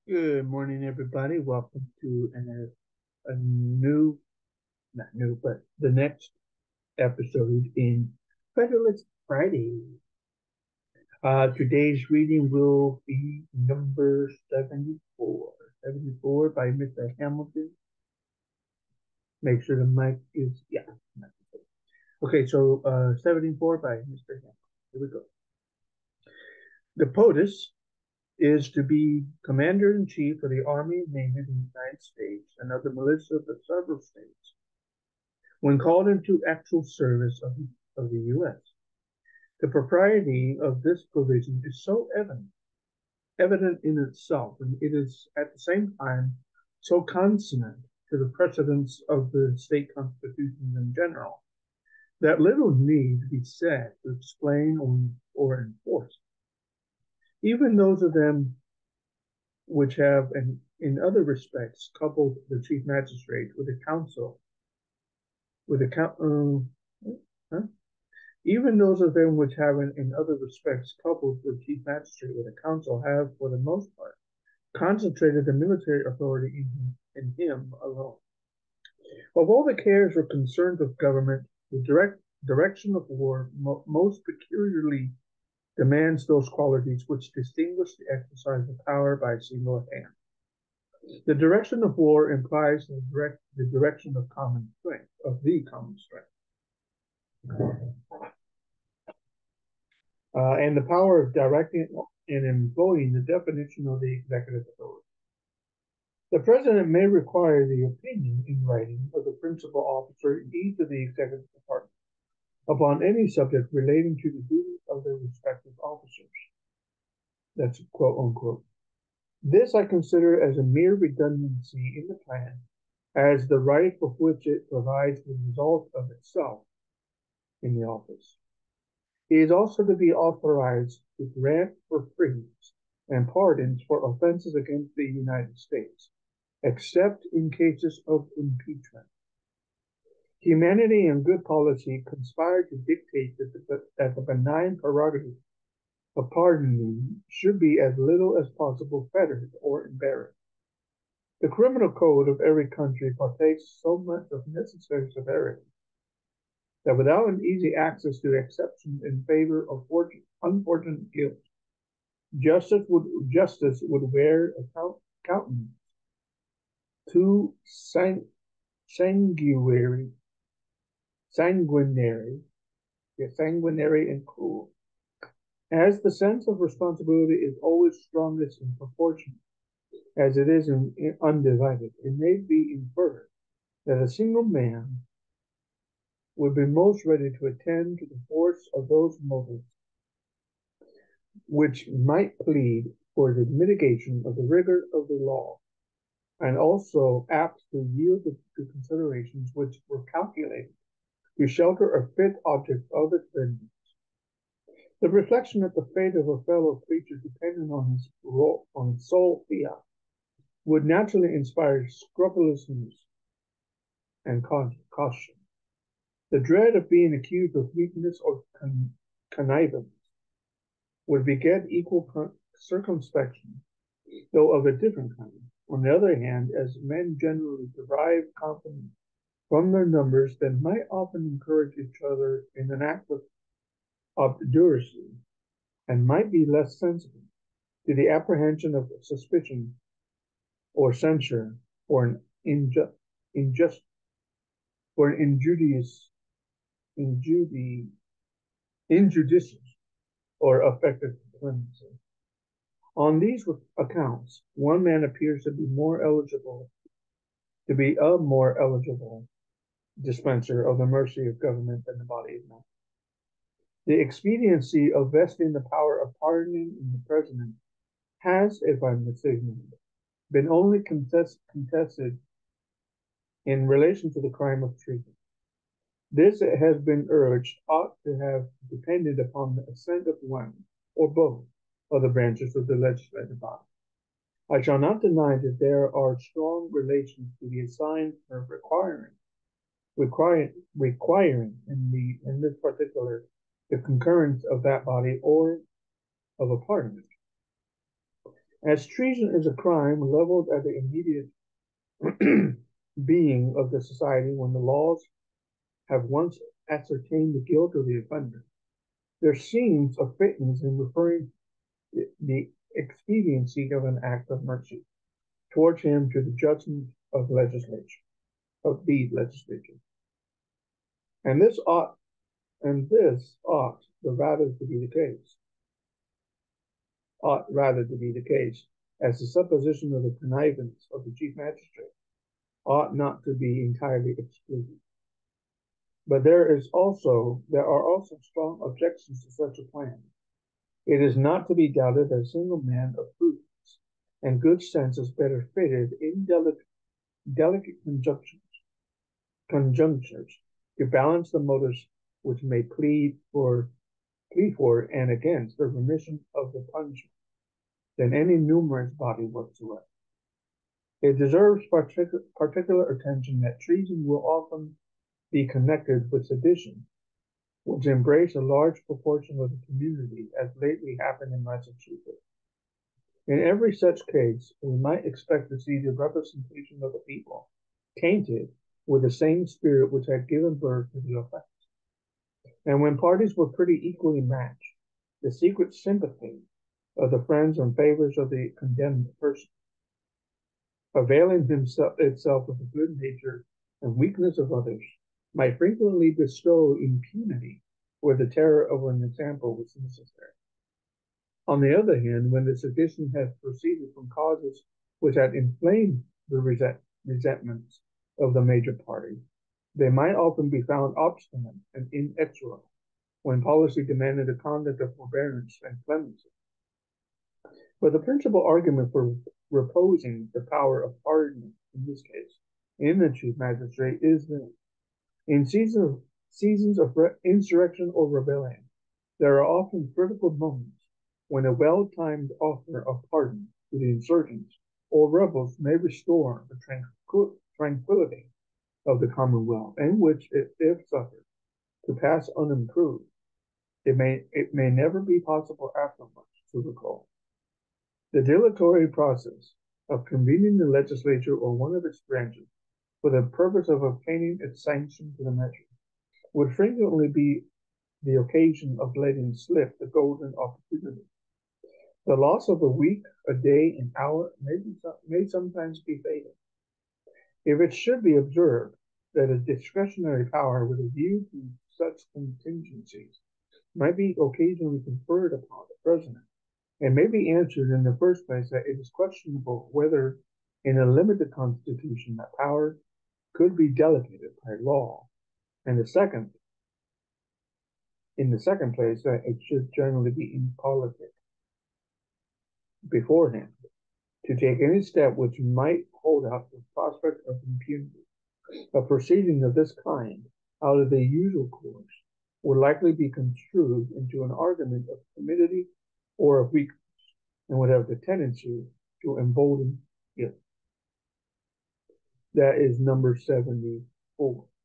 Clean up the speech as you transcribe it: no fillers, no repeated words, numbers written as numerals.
Good morning, everybody. Welcome to a new, not new, but the next episode in Federalist Friday. Today's reading will be number 74. 74 by Mr. Hamilton. Make sure the mic is, yeah. Okay, so 74 by Mr. Hamilton. Here we go. The POTUS is to be Commander-in-Chief of the Army and Navy of the United States and of the militia of the several states when called into actual service of the U.S. The propriety of this provision is so evident in itself, and it is at the same time so consonant to the precedents of the state constitutions in general, that little need be said to explain or enforce. Even those of them which have, in other respects, coupled the chief magistrate with the council, with the huh? Even those of them which have, in other respects, coupled the chief magistrate with the council, have, for the most part, concentrated the military authority in him alone. Of all the cares or concerns of government, the direction of war most peculiarly demands those qualities which distinguish the exercise of power by a single hand. The direction of war implies the direction of common strength, of the common strength. And the power of directing and employing the definition of the executive authority. The president may require the opinion in writing of the principal officer in each of the executive departments upon any subject relating to the duties of their respective officers. That's quote unquote. This I consider as a mere redundancy in the plan, as the right for which it provides the result of itself in the office. He is also to be authorized to grant reprieves and pardons for offenses against the United States, except in cases of impeachment. Humanity and good policy conspire to dictate that the benign prerogative of pardoning should be as little as possible fettered or embarrassed. The criminal code of every country partakes so much of necessary severity that without an easy access to exceptions in favor of unfortunate guilt, justice would wear a countenance too sanguinary, sanguinary, sanguinary and cruel. As the sense of responsibility is always strongest in proportion as it is undivided, it may be inferred that a single man would be most ready to attend to the force of those motives which might plead for the mitigation of the rigor of the law, and also apt to yield to considerations which were calculated to shelter a fit object of its vengeance. The reflection that the fate of a fellow creature depended on his sole fiat would naturally inspire scrupulousness and caution. The dread of being accused of weakness or connivance would beget equal circumspection, though of a different kind. On the other hand, as men generally derive confidence from their numbers, they might often encourage each other in an act of obduracy, and might be less sensible to the apprehension of suspicion or censure or an injust or an injudicious or affected clemency. On these accounts, one man appears to be a more eligible dispenser of the mercy of government than the body of man. The expediency of vesting the power of pardoning in the president has, if I'm mistaken, been only contested in relation to the crime of treason. This, it has been urged, ought to have depended upon the assent of one or both of the branches of the legislative body. I shall not deny that there are strong relations to the assigned of requiring in this particular the concurrence of that body or of a parliament. As treason is a crime leveled at the immediate being of the society when the laws have once ascertained the guilt of the offender, there seems a fitness in referring the expediency of an act of mercy towards him to the judgment of legislature, of the legislature. And this ought the rather to be the case, ought rather to be the case, as the supposition of the connivance of the chief magistrate ought not to be entirely excluded. But there are also strong objections to such a plan. It is not to be doubted that a single man of prudence and good sense is better fitted in delicate conjunctures to balance the motives which may plead for and against the remission of the punishment than any numerous body whatsoever. It deserves particular attention that treason will often be connected with sedition, which embrace a large proportion of the community, as lately happened in Massachusetts. In every such case, we might expect to see the representation of the people tainted with the same spirit which had given birth to the offense. And when parties were pretty equally matched, the secret sympathy of the friends and favors of the condemned person, availing itself of the good nature and weakness of others, might frequently bestow impunity where the terror of an example was necessary. On the other hand, when the sedition had proceeded from causes which had inflamed the resentments of the major party, they might often be found obstinate and inexorable when policy demanded a conduct of forbearance and clemency. But the principal argument for reposing the power of pardon in this case in the chief magistrate is that in seasons of insurrection or rebellion, there are often critical moments when a well-timed offer of pardon to the insurgents or rebels may restore the tranquility of the commonwealth, and which, if suffered to pass unimproved, it may never be possible afterwards to recall. The dilatory process of convening the legislature or one of its branches for the purpose of obtaining its sanction to the measure would frequently be the occasion of letting slip the golden opportunity. The loss of a week, a day, an hour may sometimes be fatal. If it should be observed that a discretionary power with a view to such contingencies might be occasionally conferred upon the president, it may be answered in the first place that it is questionable whether in a limited constitution that power could be delegated by law, and in the second place that it should generally be impolitic beforehand to take any step which might hold out the prospect of impunity. A proceeding of this kind, out of the usual course, would likely be construed into an argument of timidity or of weakness, and would have the tendency to embolden guilt. That is number 74.